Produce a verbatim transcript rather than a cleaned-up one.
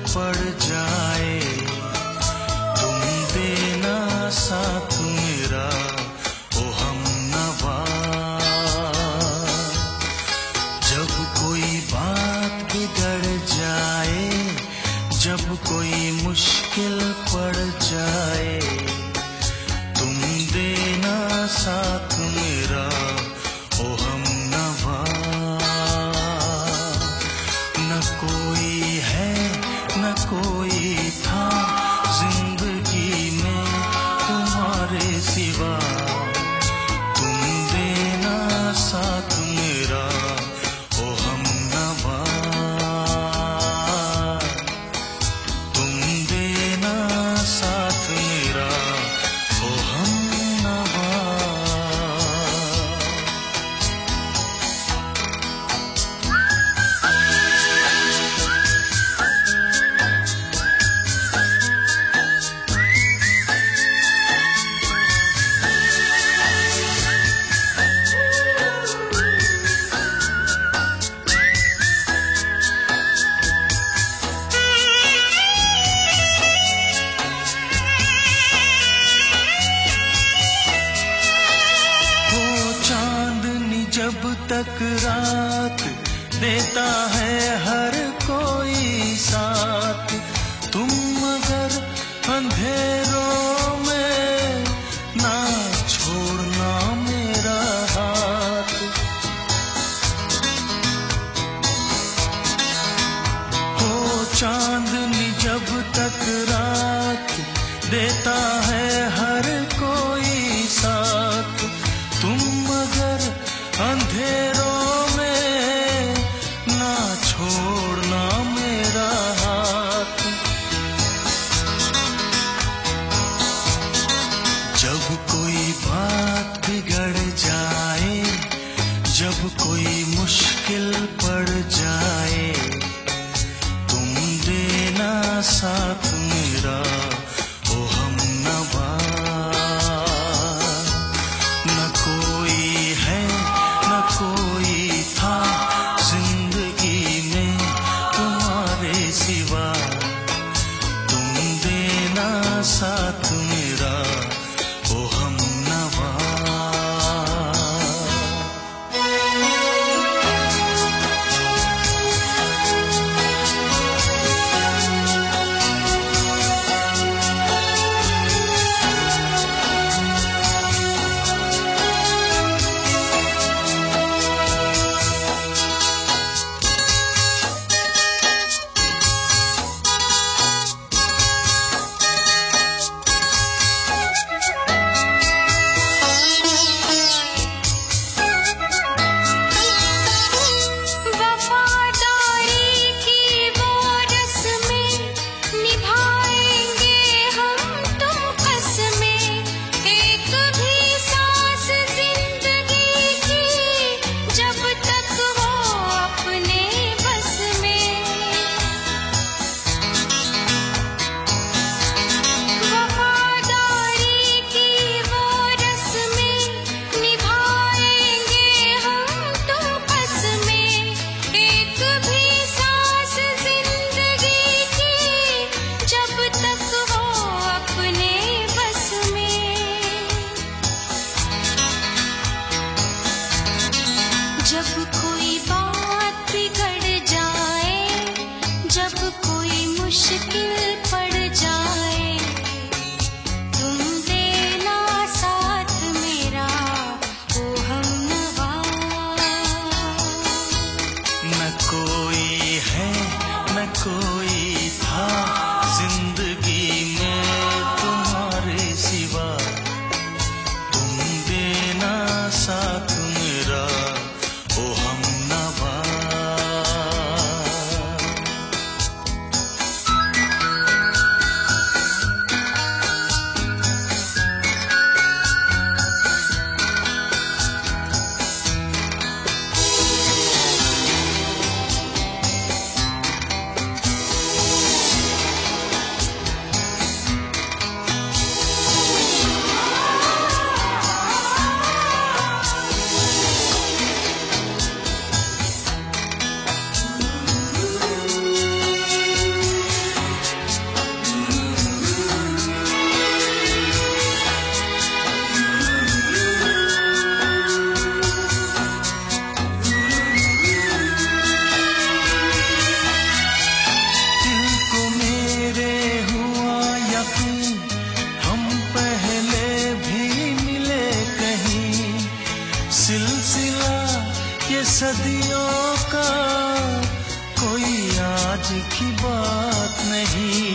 पड़ जाए, तुम देना साथ मेरा ओ हमनवा। जब कोई बात बिगड़ जाए, जब कोई मुश्किल पड़ जाए, तुम देना साथ मेरा ओ हमनवा। न कोई है न कोई था जिंदगी में तुम्हारे सिवा, तुम देना साथ मेरा ओ हमनवा। तुम देना साथ मेरा ओ हमनवा। जब तक रात देता है हर कोई साथ, तुम मगर अंधेरों में ना छोड़ना मेरा हाथ। हो चांदनी जब तक रात देता है हर कोई साथ, तुम मगर अंधेरों में ना छोड़ना मेरा हाथ। जब कोई बात बिगड़ जाए, जब कोई मुश्किल पड़ जाए, तुम देना साथ मेरा ओ हमनवा। न कोई है न कोई था जिंदगी में तुम्हारे सिवा, तुम देना साथ मेरा ओ हमनवा। जब कोई बात बिगड़ जाए, जब कोई मुश्किल पड़ जाए, तुम देना साथ मेरा ओ हमनवा। न कोई है न कोई था जिंदगी में तुम्हारे सिवा, तुम देना साथ मेरा ओ हमनवा। बात नहीं।